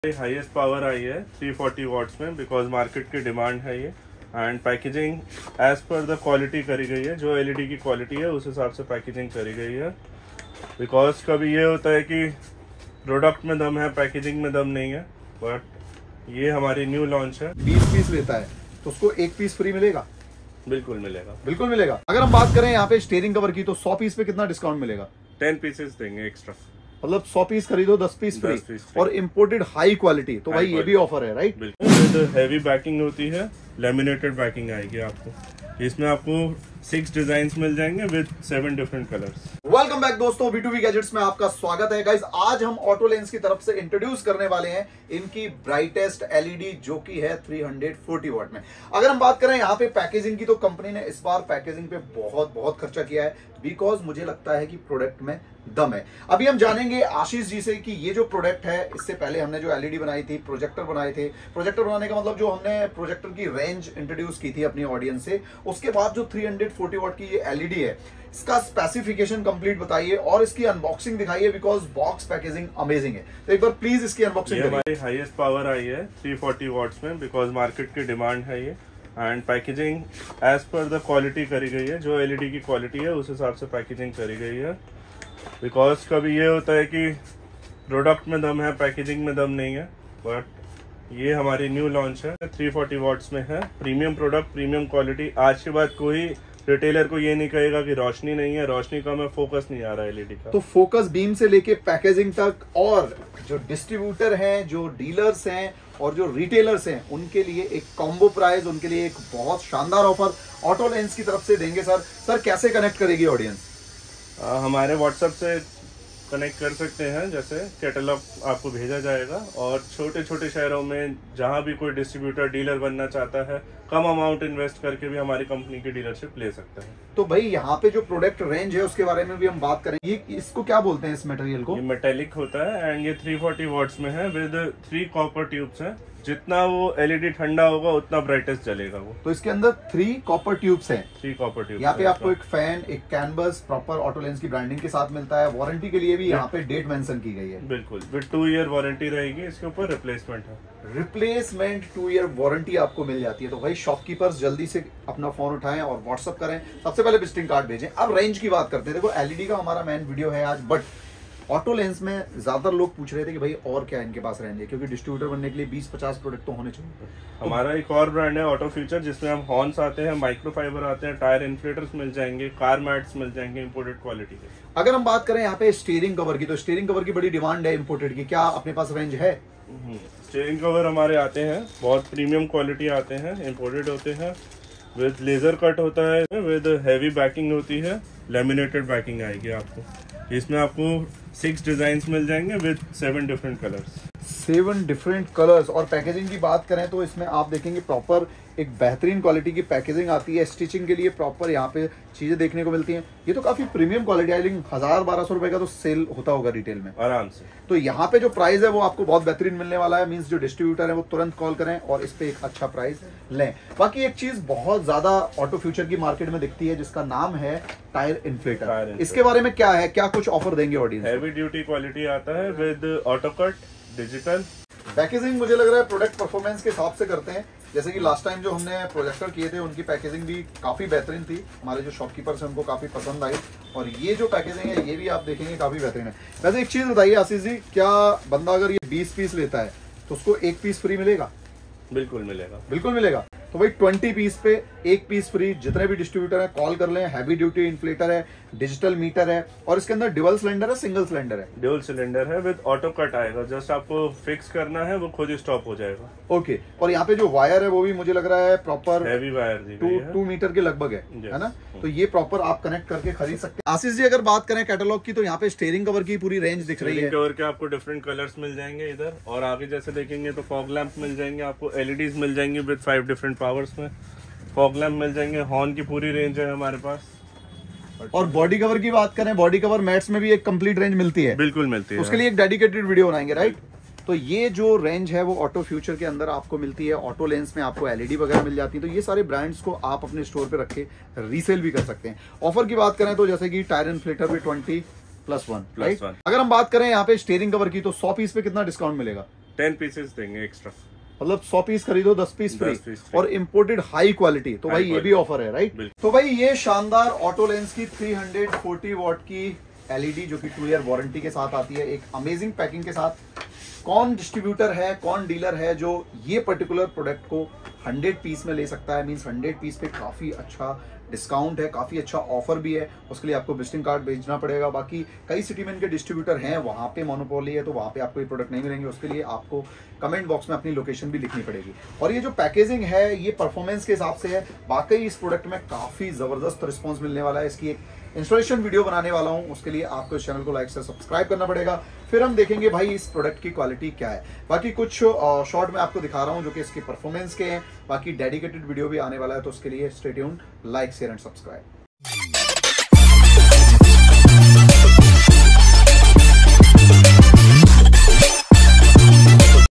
Highest power आई है 340 watts में, because market की डिमांड है ये। And packaging as per the quality करी गई है, जो एलईडी की क्वालिटी है उस हिसाब से पैकेजिंग करी गई है। बिकॉज कभी ये होता है कि प्रोडक्ट में दम है, पैकेजिंग में दम नहीं है। बट ये हमारी न्यू लॉन्च है। 20 पीस लेता है तो उसको एक पीस फ्री मिलेगा? बिल्कुल मिलेगा, बिल्कुल मिलेगा। अगर हम बात करें यहाँ पे स्टीयरिंग कवर की तो 100 पीस पे कितना डिस्काउंट मिलेगा? 10 पीसेस देंगे एक्स्ट्रा, मतलब 100 पीस खरीदो 10 पीस फ्री और इम्पोर्टेड हाई क्वालिटी। तो भाई ये भी ऑफर है, राइट? बिल्कुल। हैवी बैकिंग होती है, लेमिनेटेड बैकिंग आएगी आपको। इसमें आपको 6 डिजाइन मिल जाएंगे with 7 different colours. Welcome back दोस्तों, B2B गैजेट्स में आपका स्वागत है। गाइस आज हम ऑटो लेंस की तरफ से इंट्रोड्यूस करने वाले हैं इनकी ब्राइटेस्ट एलईडी, जो की है 340 वॉट में। अगर हम बात करें यहाँ पे पैकेजिंग की, तो कंपनी ने इस बार पैकेजिंग पे बहुत खर्चा किया है, बिकॉज मुझे लगता है कि प्रोडक्ट में दम है। अभी हम जानेंगे आशीष जी से कि ये जो प्रोडक्ट है, इससे पहले हमने जो एलईडी बनाई थी, प्रोजेक्टर बनाए थे। प्रोजेक्टर बनाने का मतलब जो हमने प्रोजेक्टर की रेंज इंट्रोड्यूस की थी अपनी ऑडियंस से, उसके बाद जो 340 वॉट की ये एलईडी है, इसका स्पेसिफिकेशन कंप्लीट बताइए और इसकी अनबॉक्सिंग दिखाइए, बिकॉज बॉक्स पैकेजिंग अमेजिंग है। तो एक बार प्लीज इसकी अनबॉक्सिंग करिए। हमारी हाईएस्ट पावर आई है 340 वॉट्स में, बिकॉज मार्केट की डिमांड है ये। And packaging as per the quality करी गई है, जो एलईडी की क्वालिटी है उस हिसाब से पैकेजिंग करी गई है। बिकॉज कभी ये होता है कि प्रोडक्ट में दम है, पैकेजिंग में दम नहीं है। बट ये हमारी न्यू लॉन्च है, 340 वॉट्स में है। Premium product, premium quality. आज के बाद कोई रिटेलर को ये नहीं कहेगा कि रोशनी नहीं है, रोशनी कम है, फोकस नहीं आ रहा है एलईडी का। तो फोकस बीम से लेके पैकेजिंग तक, और जो डिस्ट्रीब्यूटर हैं, जो डीलर्स हैं और जो रिटेलर्स हैं, उनके लिए एक कॉम्बो प्राइस, उनके लिए एक बहुत शानदार ऑफर ऑटो लेंस की तरफ से देंगे। सर कैसे कनेक्ट करेगी ऑडियंस? हमारे व्हाट्सएप से कनेक्ट कर सकते हैं, जैसे कैटलॉग आपको भेजा जाएगा। और छोटे छोटे शहरों में जहां भी कोई डिस्ट्रीब्यूटर डीलर बनना चाहता है, कम अमाउंट इन्वेस्ट करके भी हमारी कंपनी की डीलरशिप ले सकता है। तो भाई यहाँ पे जो प्रोडक्ट रेंज है उसके बारे में भी हम बात करेंगे। इसको क्या बोलते हैं, इस मटेरियल को? ये मेटेलिक होता है एंड ये 340 वॉट्स में है विद 3 कॉपर ट्यूब्स है। जितना वो एलईडी ठंडा होगा उतना ब्राइटेस्ट जलेगा वो। तो इसके अंदर 3 कॉपर ट्यूब्स हैं। 3 कॉपर ट्यूब्स। यहाँ पे आपको एक फैन, एक कैनवस प्रॉपर ऑटो लेंस की ब्रांडिंग के साथ मिलता है। वारंटी के लिए भी यहाँ पे डेट मेंशन की गई है। बिल्कुल, विद 2 ईयर वारंटी रहेगी। इसके ऊपर रिप्लेसमेंट है, रिप्लेसमेंट 2 ईयर वारंटी आपको मिल जाती है। तो भाई शॉपकीपर्स जल्दी से अपना फोन उठाएं और व्हाट्सअप करें, सबसे पहले विजिटिंग कार्ड भेजें। अब रेंज की बात करते हैं। देखो एलईडी का हमारा मेन वीडियो है आज, बट ऑटो लेंस में ज्यादातर लोग पूछ रहे थे कि भाई और क्या इनके पास रेंज है, क्योंकि डिस्ट्रीब्यूटर बनने के लिए 20-50 प्रोडक्ट तो होने चाहिए। हमारा एक और ब्रांड है ऑटो फ्यूचर, जिसमें हम हॉर्न्स आते हैं, माइक्रोफाइबर आते हैं, टायर इन्फ्लेटर्स मिल जाएंगे, कार मैट्स मिल जाएंगे इंपोर्टेड क्वालिटी के। अगर हम बात करें यहाँ पे स्टीयरिंग कवर की, तो स्टीयरिंग कवर की बड़ी डिमांड है इंपोर्टेड की, क्या अपने पास रेंज है? स्टीयरिंग कवर हमारे आते हैं, बहुत प्रीमियम क्वालिटी आते हैं, इंपोर्टेड होते हैं, विद लेजर कट होता है, विद हैवी बैकिंग होती है, लेमिनेटेड बैकिंग आएगी आपको। इसमें आपको 6 डिजाइन मिल जाएंगे with 7 different colours. 7 different colours. और पैकेजिंग की बात करें तो इसमें आप देखेंगे प्रॉपर एक बेहतरीन क्वालिटी की पैकेजिंग आती है। स्टिचिंग के लिए प्रॉपर यहाँ पे चीजें देखने को मिलती हैं। ये तो काफी प्रीमियम क्वालिटी है, लेकिन 1000-1200 रुपए का तो सेल होता होगा रिटेल में आराम से। तो यहाँ पे जो प्राइस है वो आपको बहुत बेहतरीन मिलने वाला है। मींस जो डिस्ट्रीब्यूटर है वो तुरंत कॉल करें और इस पे एक अच्छा प्राइस लें। बाकी एक चीज बहुत ज्यादा ऑटो फ्यूचर की मार्केट में दिखती है, जिसका नाम है टायर इन्फ्लेटर। इसके बारे में क्या है, क्या कुछ ऑफर देंगे ऑडियंस? हैवी ड्यूटी क्वालिटी आता है with auto cut, digital packaging. मुझे लग रहा है प्रोडक्ट परफॉर्मेंस के हिसाब से करते हैं। जैसे कि लास्ट टाइम जो हमने प्रोजेक्टर किए थे, उनकी पैकेजिंग भी काफी बेहतरीन थी। हमारे जो शॉपकीपर्स हैं उनको काफी पसंद आई, और ये जो पैकेजिंग है ये भी आप देखेंगे काफी बेहतरीन है। वैसे एक चीज बताइए आशीष जी, क्या बंदा अगर ये 20 पीस लेता है तो उसको एक पीस फ्री मिलेगा? बिल्कुल मिलेगा, बिल्कुल मिलेगा। तो भाई 20 पीस पे एक पीस फ्री। जितने भी डिस्ट्रीब्यूटर है कॉल कर लें। हैवी ड्यूटी इन्फ्लेटर है, डिजिटल मीटर है, और इसके अंदर डुअल सिलेंडर है, सिंगल सिलेंडर है? ड्यूल सिलेंडर है विद ऑटो कट आएगा। जस्ट आपको फिक्स करना है, वो खुद ही स्टॉप हो जाएगा। ओके। और यहाँ पे जो वायर है वो भी मुझे लग रहा है प्रॉपर हैवी वायर दी गई है, 2 मीटर के लगभग है ना? तो ये प्रॉपर आप कनेक्ट करके खरीद सकते हैं। आशीष जी अगर बात करें कैटलॉग की, तो यहाँ पे स्टीयरिंग कवर की पूरी रेंज दिख रही है। कवर के आपको डिफरेंट कलर्स मिल जाएंगे इधर, और आगे जैसे देखेंगे तो फॉग लैंप मिल जाएंगे आपको, एलईडीज मिल जाएंगे विद 5 डिफरेंट पावर्स में, फॉग लैंप मिल जाएंगे, हॉर्न की पूरी रेंज है हमारे पास। और बॉडी कवर की बात करें, बॉडी कवर मैट्स में भी एक कंप्लीट रेंज मिलती है। बिल्कुल मिलती है, उसके लिए एक डेडिकेटेड वीडियो बनाएंगे, राइट? तो ये जो रेंज है वो ऑटो फ्यूचर के अंदर आपको मिलती है। ऑटो लेंस में आपको एलईडी वगैरह मिल जाती है। तो ये सारे ब्रांड्स को आप अपने स्टोर पे रख के रीसेल भी कर सकते हैं। ऑफर की बात करें तो जैसे कि टायर इन्फ्लेटर पे 20+1, राइट? अगर हम बात करें यहाँ पे स्टीयरिंग कवर की, तो 100 पीस पे कितना डिस्काउंट मिलेगा? 10 पीसेस देंगे एक्स्ट्रा, मतलब 100 पीस खरीदो 10 पीस फ्री, और इम्पोर्टेड हाई क्वालिटी। तो भाई ये भी ऑफर है, राइट? तो भाई ये शानदार ऑटोलेंस की 340 वॉट की एलईडी जो कि 2 ईयर वारंटी के साथ आती है, एक अमेजिंग पैकिंग के साथ। कौन डिस्ट्रीब्यूटर है, कौन डीलर है जो ये पर्टिकुलर प्रोडक्ट को 100 पीस में ले सकता है? मींस 100 पीस पे काफी अच्छा डिस्काउंट है, काफी अच्छा ऑफर भी है। उसके लिए आपको विजिटिंग कार्ड भेजना पड़ेगा। बाकी कई सिटी में इनके डिस्ट्रीब्यूटर हैं, वहां पे मोनोपोली है, तो वहां पे आपको ये प्रोडक्ट नहीं मिलेंगे। उसके लिए आपको कमेंट बॉक्स में अपनी लोकेशन भी लिखनी पड़ेगी। और ये जो पैकेजिंग है ये परफॉर्मेंस के हिसाब से है। वाकई इस प्रोडक्ट में काफी जबरदस्त रिस्पॉन्स मिलने वाला है। इसकी एक इंस्टॉलेशन वीडियो बनाने वाला हूं, उसके लिए आपको इस चैनल को लाइक से सब्सक्राइब करना पड़ेगा। फिर हम देखेंगे भाई इस प्रोडक्ट की क्वालिटी क्या है। बाकी कुछ शॉर्ट में आपको दिखा रहा हूं जो कि इसके परफॉर्मेंस के हैं। बाकी डेडिकेटेड वीडियो भी आने वाला है, तो उसके लिए stay tuned, like share and subscribe.